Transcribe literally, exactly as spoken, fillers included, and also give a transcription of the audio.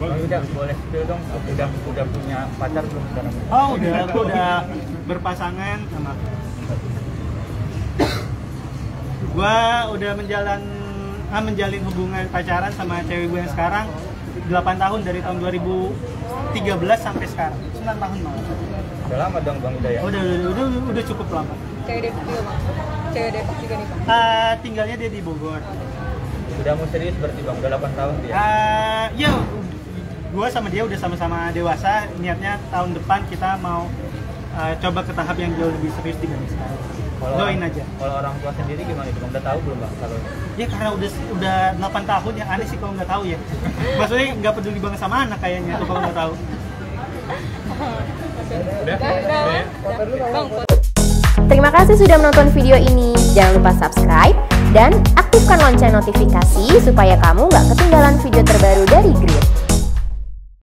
Bang udah boleh spill dong, udah udah punya pacar belum sekarang? Oh udah, aku udah berpasangan sama. Gua udah menjalan ah, menjalin hubungan pacaran sama cewek gue yang sekarang delapan tahun dari tahun dua ribu tiga belas sampai sekarang. sembilan tahun malah. Udah lama dong Bang Ida ya? Udah, udah, udah, udah cukup lama. Cewek Depok juga Bang? Cewek Depok juga nih Bang? Uh, tinggalnya dia di Bogor. Udah mau serius berarti Bang? Udah delapan tahun dia? Uh, ya, gue sama dia udah sama-sama dewasa. Niatnya tahun depan kita mau uh, coba ke tahap yang jauh lebih serius dibanding sekarang. Kalau Doain orang, aja. Kalau orang tua sendiri gimana itu Bang? Udah tahu belum Bang? Kalau ya karena udah udah delapan tahun ya, aneh sih kalau nggak tahu ya. Maksudnya nggak peduli banget sama anak kayaknya tuh kalau nggak tahu. udah? Udah, udah. Bang, Terima kasih sudah menonton video ini. Jangan lupa subscribe dan aktifkan lonceng notifikasi supaya kamu nggak ketinggalan video terbaru dari Grid.